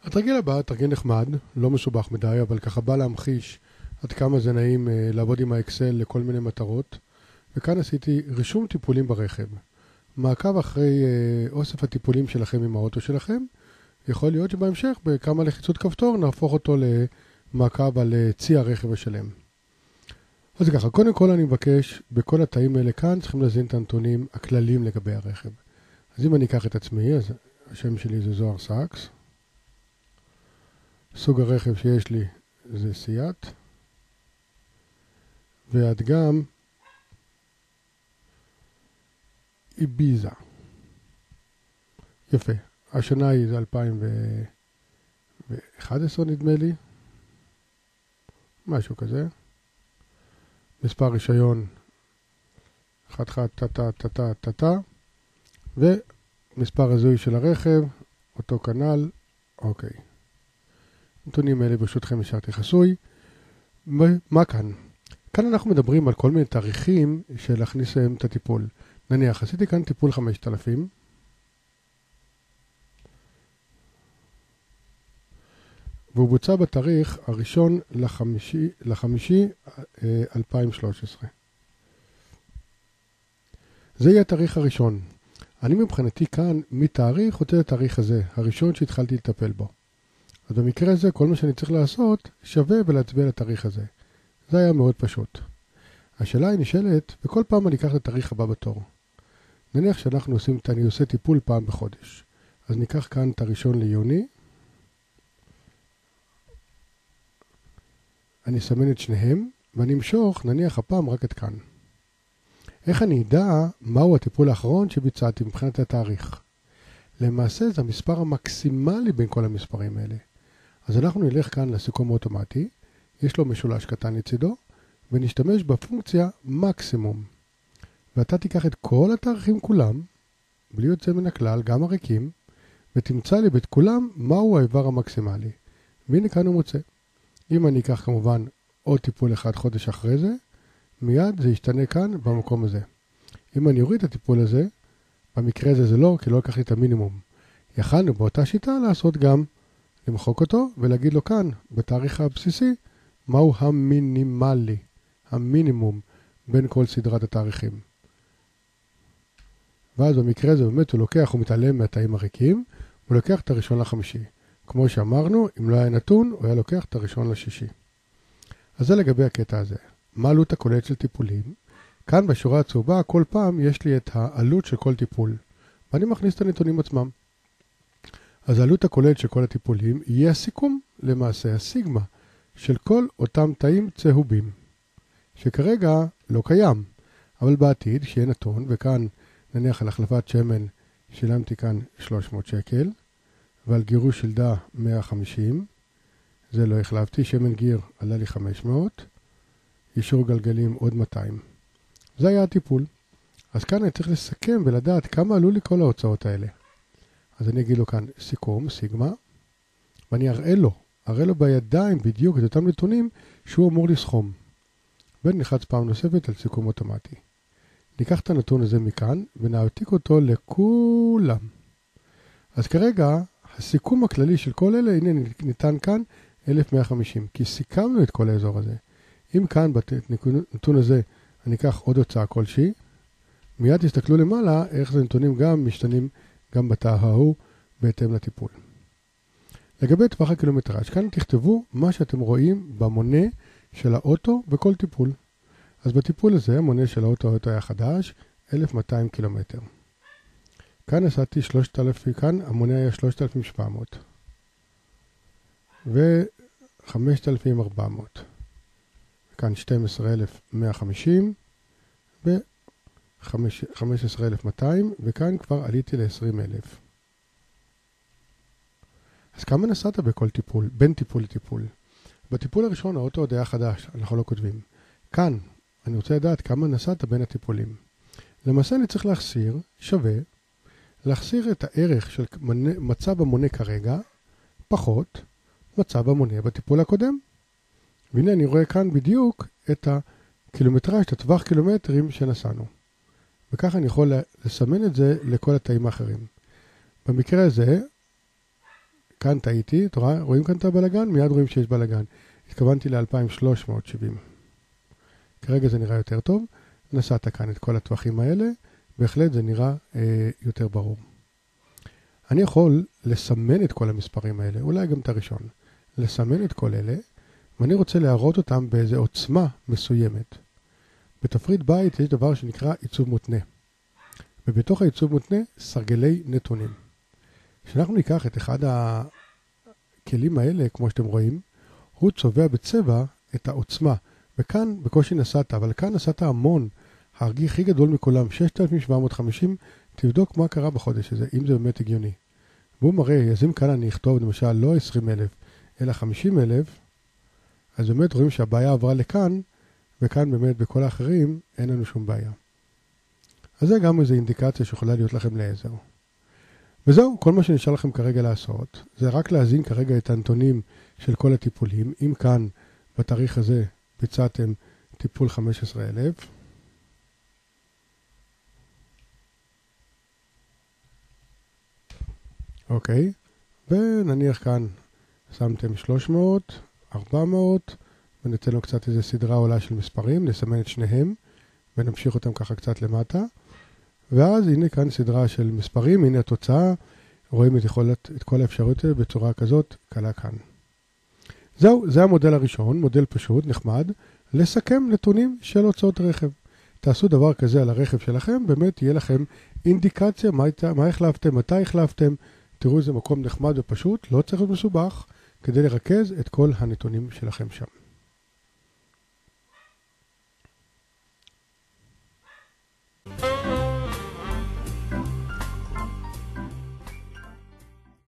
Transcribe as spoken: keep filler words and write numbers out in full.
התרגיל הבא, תרגיל נחמד, לא מסובך מדי, אבל ככה בא להמחיש עד כמה זה נעים uh, לעבוד עם האקסל לכל מיני מטרות. וכאן עשיתי רישום טיפולים ברכב. מעקב אחרי uh, אוסף הטיפולים שלכם עם האוטו שלכם. יכול להיות שבהמשך, בכמה לחיצות כפתור, נהפוך אותו למעקב על uh, צי הרכב השלם. אז ככה, קודם כל אני מבקש, בכל התאים האלה כאן צריכים להזין את הנתונים הכלליים לגבי הרכב. אז אם אני אקח את עצמי, אז השם שלי זה זוהר סאקס. סוג הרכב שיש לי זה סיאט. והדגם איביזה. יפה. השנה היא זה אלפיים ואחת עשרה נדמה לי. משהו כזה. מספר רישיון אחת אחת טה טה טה טה טה ומספר הזוי של הרכב אותו כנ"ל. אוקיי. נתונים האלה ברשותכם השארתי חסוי. מה כאן? כאן אנחנו מדברים על כל מיני תאריכים של להכניס להם את הטיפול. נניח, עשיתי כאן טיפול חמשת אלפים. והוא בוצע בתאריך הראשון לחמישי, לחמישי אלפיים ושלוש עשרה. זה יהיה התאריך הראשון. אני מבחינתי כאן מתאריך רוצה את התאריך הזה, הראשון שהתחלתי לטפל בו. אז במקרה הזה כל מה שאני צריך לעשות שווה ולהצביע לתאריך הזה. זה היה מאוד פשוט. השאלה היא נשאלת, וכל פעם אני אקח את התאריך הבא בתור. נניח שאנחנו עושים, אני עושה טיפול פעם בחודש. אז ניקח כאן את הראשון ליוני. אני אסמן את שניהם, ואני אמשוך, נניח הפעם רק את כאן. איך אני אדע מהו הטיפול האחרון שביצעתי מבחינת התאריך? למעשה זה המספר המקסימלי בין כל המספרים האלה. אז אנחנו נלך כאן לסיכום אוטומטי, יש לו משולש קטן לצידו, ונשתמש בפונקציה מקסימום. ואתה תיקח את כל התאריכים כולם, בלי יוצא מן הכלל, גם הריקים, ותמצא לי בית כולם מהו האיבר המקסימלי. והנה כאן הוא מוצא. אם אני אקח כמובן עוד טיפול אחד חודש אחרי זה, מיד זה ישתנה כאן במקום הזה. אם אני אוריד את הטיפול הזה, במקרה הזה זה לא, כי לא לקחתי את המינימום. יכלנו באותה שיטה לעשות גם, למחוק אותו ולהגיד לו כאן, בתאריך הבסיסי, מהו המינימלי, המינימום בין כל סדרת התאריכים. ואז במקרה הזה באמת הוא לוקח, הוא מתעלם מהתאים הריקים, הוא לוקח את הראשון לחמישי. כמו שאמרנו, אם לא היה נתון, הוא היה לוקח את הראשון לשישי. אז זה לגבי הקטע הזה. מה העלות הכוללת של טיפולים? כאן בשורה הצהובה, כל פעם יש לי את העלות של כל טיפול. ואני מכניס את הנתונים עצמם. אז העלות הכוללת של כל הטיפולים יהיה הסיכום, למעשה הסיגמה, של כל אותם תאים צהובים. שכרגע לא קיים. אבל בעתיד, שיהיה נתון, וכאן נניח על החלפת שמן, שילמתי כאן שלוש מאות שקל. ועל גירוש שלדה מאה וחמישים, זה לא החלפתי, שמן גיר עלה לי חמש מאות, אישור גלגלים עוד מאתיים. זה היה הטיפול. אז כאן אני צריך לסכם ולדעת כמה עלו לי כל ההוצאות האלה. אז אני אגיד לו כאן סיכום, סיגמה, ואני אראה לו, אראה לו בידיים בדיוק את אותם נתונים שהוא אמור לסכום. ונלחץ פעם נוספת על סיכום אוטומטי. ניקח את הנתון הזה מכאן ונעתיק אותו לכולם. אז כרגע, הסיכום הכללי של כל אלה, הנה ניתן כאן אלף מאה וחמישים, כי סיכמנו את כל האזור הזה. אם כאן בנתון הזה אני אקח עוד הוצאה כלשהי, מיד תסתכלו למעלה איך זה נתונים גם משתנים גם בתא ההוא בהתאם לטיפול. לגבי טווח הקילומטראז' כאן תכתבו מה שאתם רואים במונה של האוטו בכל טיפול. אז בטיפול הזה המונה של האוטו, האוטו היה חדש, אלף ומאתיים קילומטר. כאן נסעתי שלושת אלפים, כאן המונה היה שלושת אלפים ושבע מאות. ו-חמשת אלפים וארבע מאות. כאן שנים עשר אלף מאה וחמישים. ו-חמישה עשר אלף מאתיים. וכאן כבר עליתי ל-עשרים אלף. אז כמה נסעת בכל טיפול? בין טיפול לטיפול. בטיפול הראשון האוטו עוד היה חדש, אנחנו לא כותבים. כאן אני רוצה לדעת כמה נסעת בין הטיפולים. למעשה אני צריך להחסיר, שווה, להחסיר את הערך של מצב המונה כרגע, פחות מצב המונה בטיפול הקודם. והנה אני רואה כאן בדיוק את הקילומטראז', את הטווח קילומטרים שנסענו. וככה אני יכול לסמן את זה לכל התאים האחרים. במקרה הזה, כאן טעיתי, רואים כאן את הבלגן? מיד רואים שיש בלגן. התכוונתי ל-אלפיים שלוש מאות שבעים. כרגע זה נראה יותר טוב. נסעת כאן את כל הטווחים האלה, בהחלט זה נראה אה, יותר ברור. אני יכול לסמן את כל המספרים האלה, אולי גם את הראשון. לסמן את כל אלה, ואני רוצה להראות אותם באיזו עוצמה מסוימת. בתפריט בית יש דבר שנקרא עיצוב מותנה. ובתוך העיצוב מותנה, סרגלי נתונים. כשאנחנו ניקח את אחד הכלים האלה, כמו שאתם רואים, הוא צובע בצבע את העוצמה. וכאן בקושי נסעת, אבל כאן נסעת המון. ההרגיע הכי גדול מכולם, ששת אלפים שבע מאות וחמישים, תבדוק מה קרה בחודש הזה, אם זה באמת הגיוני. והוא מראה, אז אם כאן אני אכתוב למשל לא עשרים אלף, אלא חמישים אלף, אז באמת רואים שהבעיה עברה לכאן, וכאן באמת בכל האחרים אין לנו שום בעיה. אז זה גם איזו אינדיקציה שיכולה להיות לכם לעזר. וזהו, כל מה שנשאר לכם כרגע לעשות, זה רק להזין כרגע את הנתונים של כל הטיפולים. אם כאן, בתאריך הזה, ביצעתם טיפול חמישה עשר אלף, אוקיי, ונניח כאן שמתם שלוש מאות, ארבע מאות, וניתן לו קצת איזו סדרה עולה של מספרים, נסמן את שניהם, ונמשיך אותם ככה קצת למטה, ואז הנה כאן סדרה של מספרים, הנה התוצאה, רואים את, יכולת, את כל האפשרויות בצורה כזאת, קלה כאן. זהו, זה המודל הראשון, מודל פשוט, נחמד, לסכם נתונים של הוצאות רכב. תעשו דבר כזה על הרכב שלכם, באמת יהיה לכם אינדיקציה מה, מה החלפתם, מתי החלפתם, תראו איזה מקום נחמד ופשוט, לא צריך להיות מסובך, כדי לרכז את כל הנתונים שלכם שם.